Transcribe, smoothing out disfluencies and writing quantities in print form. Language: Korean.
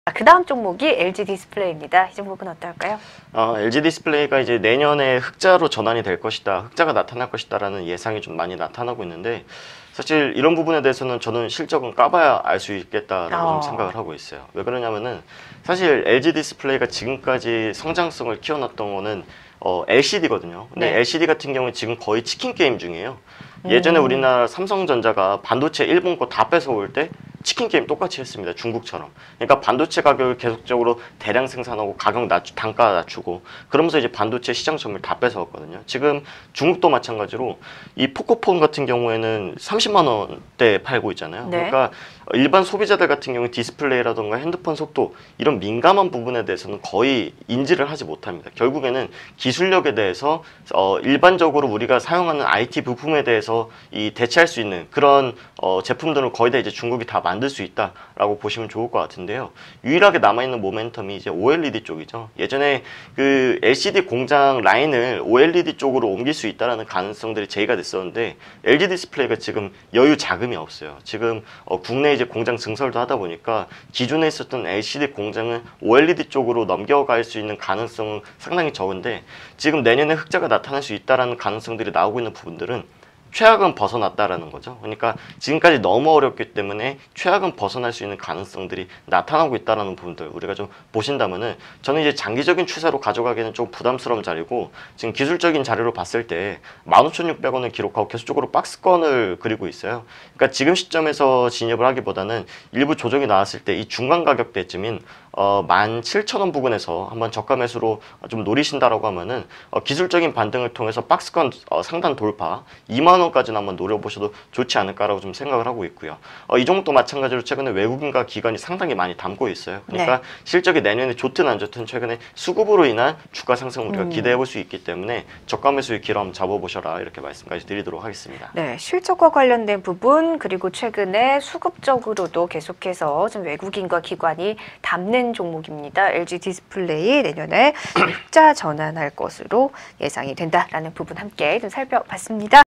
그 다음 종목이 LG 디스플레이입니다. 이 종목은 어떨까요? LG 디스플레이가 이제 내년에 흑자로 전환이 될 것이다, 흑자가 나타날 것이다라는 예상이 좀 많이 나타나고 있는데, 사실 이런 부분에 대해서는 저는 실적은 까봐야 알 수 있겠다라고 좀 생각을 하고 있어요. 왜 그러냐면은 사실 LG 디스플레이가 지금까지 성장성을 키워놨던 거는 LCD거든요. 근데 네. LCD 같은 경우는 지금 거의 치킨 게임 중이에요. 예전에 우리나라 삼성전자가 반도체 일본 거 다 뺏어올 때 치킨 게임 똑같이 했습니다. 중국처럼. 그러니까 반도체 가격을 계속적으로 대량 생산하고 단가 낮추고 그러면서 이제 반도체 시장 점유율 다 뺏어왔거든요. 지금 중국도 마찬가지로 이 포코폰 같은 경우에는 30만 원대 팔고 있잖아요. 네. 그러니까 일반 소비자들 같은 경우 디스플레이라던가 핸드폰 속도 이런 민감한 부분에 대해서는 거의 인지를 하지 못합니다. 결국에는 기술력에 대해서 일반적으로 우리가 사용하는 IT 부품에 대해서 이 대체할 수 있는 그런 제품들은 거의 다 이제 중국이 다 만들 수 있다라고 보시면 좋을 것 같은데요. 유일하게 남아있는 모멘텀이 이제 OLED 쪽이죠. 예전에 그 LCD 공장 라인을 OLED 쪽으로 옮길 수 있다라는 가능성들이 제기가 됐었는데 LG 디스플레이가 지금 여유 자금이 없어요. 지금 국내 이제 공장 증설도 하다 보니까 기존에 있었던 LCD 공장을 OLED 쪽으로 넘겨갈 수 있는 가능성은 상당히 적은데, 지금 내년에 흑자가 나타날 수 있다라는 가능성들이 나오고 있는 부분들은 최악은 벗어났다라는 거죠. 그러니까 지금까지 너무 어렵기 때문에 최악은 벗어날 수 있는 가능성들이 나타나고 있다라는 부분들 우리가 좀 보신다면은, 저는 이제 장기적인 추세로 가져가기에는 좀 부담스러운 자리고, 지금 기술적인 자료로 봤을 때 15,600원을 기록하고 계속적으로 박스권을 그리고 있어요. 그러니까 지금 시점에서 진입을 하기보다는 일부 조정이 나왔을 때 이 중간 가격대쯤인 17,000원 부근에서 한번 저가 매수로 좀 노리신다라고 하면은 기술적인 반등을 통해서 박스권 상단 돌파 2만 원까지는 한번 노려보셔도 좋지 않을까라고 좀 생각을 하고 있고요. 이 종목도 마찬가지로 최근에 외국인과 기관이 상당히 많이 담고 있어요. 그러니까 네. 실적이 내년에 좋든 안 좋든 최근에 수급으로 인한 주가 상승 우리가 기대해 볼 수 있기 때문에 저가 매수의 기로 한번 잡아보셔라, 이렇게 말씀까지 드리도록 하겠습니다. 네, 실적과 관련된 부분, 그리고 최근에 수급적으로도 계속해서 좀 외국인과 기관이 담는 종목입니다. LG 디스플레이 내년에 흑자 전환할 것으로 예상이 된다라는 부분 함께 좀 살펴봤습니다.